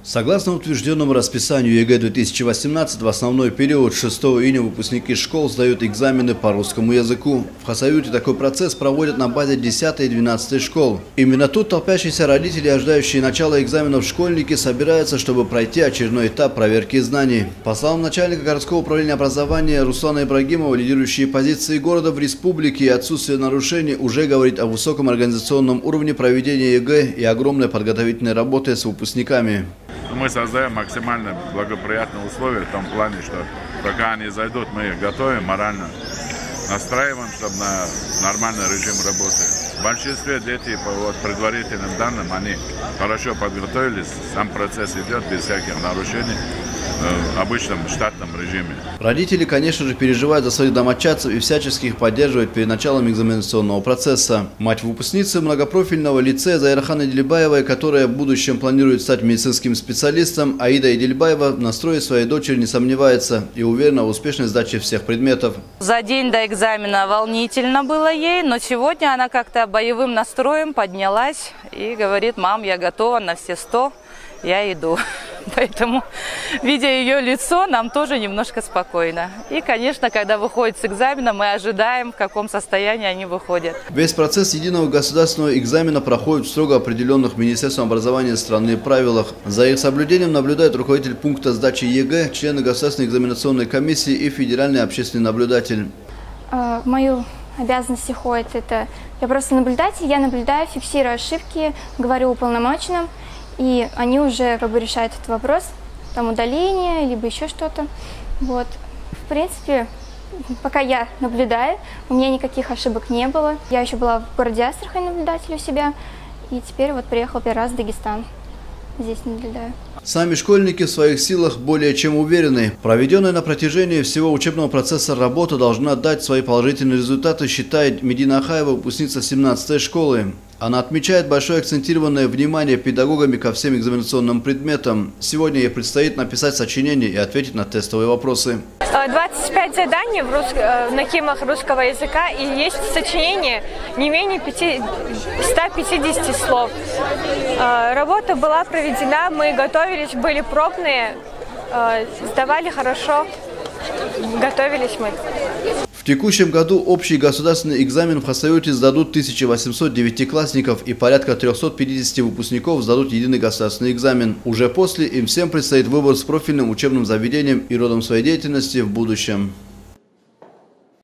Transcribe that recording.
Согласно утвержденному расписанию ЕГЭ-2018, в основной период 6 июня выпускники школ сдают экзамены по русскому языку. В Хасавюрте такой процесс проводят на базе 10 и 12 школ. Именно тут толпящиеся родители, ожидающие начала экзаменов школьники, собираются, чтобы пройти очередной этап проверки знаний. По словам начальника городского управления образования Руслана Ибрагимова, лидирующие позиции города в республике и отсутствие нарушений уже говорит о высоком организационном уровне проведения ЕГЭ и огромной подготовительной работы с выпускниками. Мы создаем максимально благоприятные условия в том плане, что пока они зайдут, мы их готовим, морально настраиваем, чтобы на нормальный режим работы. В большинстве детей по предварительным данным они хорошо подготовились, сам процесс идет без всяких нарушений в обычном штатном режиме. Родители, конечно же, переживают за своих домочадцев и всячески их поддерживают перед началом экзаменационного процесса. Мать выпускницы многопрофильного лицея Заирхан Идильбаевой, которая в будущем планирует стать медицинским специалистом, Аида Идильбаева в настрое своей дочери не сомневается и уверена в успешной сдаче всех предметов. За день до экзамена волнительно было ей, но сегодня она как-то боевым настроем поднялась и говорит: мам, я готова на все 100, я иду. Поэтому, видя ее лицо, нам тоже немножко спокойно. И, конечно, когда выходит с экзамена, мы ожидаем, в каком состоянии они выходят. Весь процесс единого государственного экзамена проходит в строго определенных Министерством образования страны правилах. За их соблюдением наблюдает руководитель пункта сдачи ЕГЭ, члены Государственной экзаменационной комиссии и федеральный общественный наблюдатель. В мою обязанность входит это, я просто наблюдатель, я наблюдаю, фиксирую ошибки, говорю уполномоченным. И они уже как бы решают этот вопрос, там удаление, либо еще что-то. Вот. В принципе, пока я наблюдаю, у меня никаких ошибок не было. Я еще была в городе Астрахань наблюдатель у себя, и теперь вот приехал первый раз в Дагестан. Здесь наблюдаю. Сами школьники в своих силах более чем уверены. Проведенная на протяжении всего учебного процесса работа должна дать свои положительные результаты, считает Медина Ахаева, выпускница 17-й школы. Она отмечает большое акцентированное внимание педагогами ко всем экзаменационным предметам. Сегодня ей предстоит написать сочинение и ответить на тестовые вопросы. 25 заданий на темах русского языка, и есть сочинение не менее 150 слов. Работа была проведена, мы готовились, были пробные, сдавали хорошо, готовились мы. В текущем году общий государственный экзамен в Хасавюрте сдадут 1800 девятиклассников и порядка 350 выпускников сдадут единый государственный экзамен. Уже после им всем предстоит выбор с профильным учебным заведением и родом своей деятельности в будущем.